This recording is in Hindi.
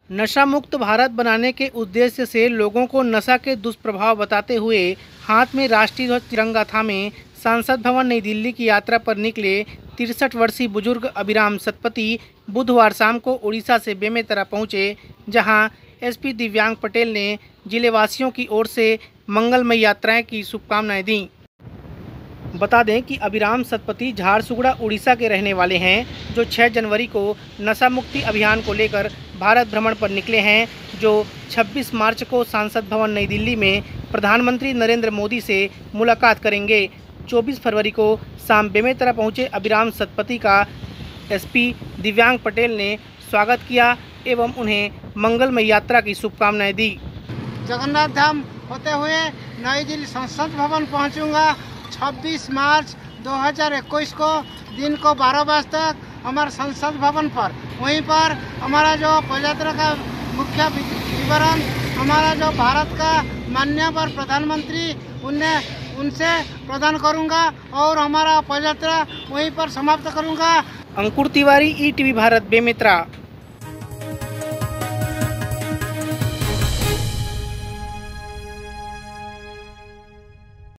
नशा मुक्त भारत बनाने के उद्देश्य से लोगों को नशा के दुष्प्रभाव बताते हुए हाथ में राष्ट्रीय ध्वज तिरंगा थामे संसद भवन नई दिल्ली की यात्रा पर निकले 63 वर्षीय बुजुर्ग अभिराम सतपथी बुधवार शाम को उड़ीसा से बेमेतरा पहुंचे, जहां एसपी दिव्यांग पटेल ने जिलेवासियों की ओर से मंगलमय यात्राएं की शुभकामनाएं दी। बता दें कि अभिराम सतपथी झारसुगुड़ा उड़ीसा के रहने वाले हैं, जो 6 जनवरी को नशा मुक्ति अभियान को लेकर भारत भ्रमण पर निकले हैं, जो 26 मार्च को संसद भवन नई दिल्ली में प्रधानमंत्री नरेंद्र मोदी से मुलाकात करेंगे। 24 फरवरी को शाम बेमेतरा पहुंचे अभिराम सतपथी का एसपी दिव्यांग पटेल ने स्वागत किया एवं उन्हें मंगलमय यात्रा की शुभकामनाएं दी। जगन्नाथ धाम होते हुए नई दिल्ली संसद भवन पहुंचूंगा। 26 मार्च 2021 को दिन को 12 बजे तक हमारे संसद भवन पर, वहीं पर हमारा जो पदयात्रा का मुख्य विवरण हमारा जो भारत का माननीय प्रधानमंत्री उनसे प्रदान करूंगा और हमारा पदयात्रा वहीं पर समाप्त करूंगा। अंकुर तिवारी, ईटीवी भारत, बेमेतरा।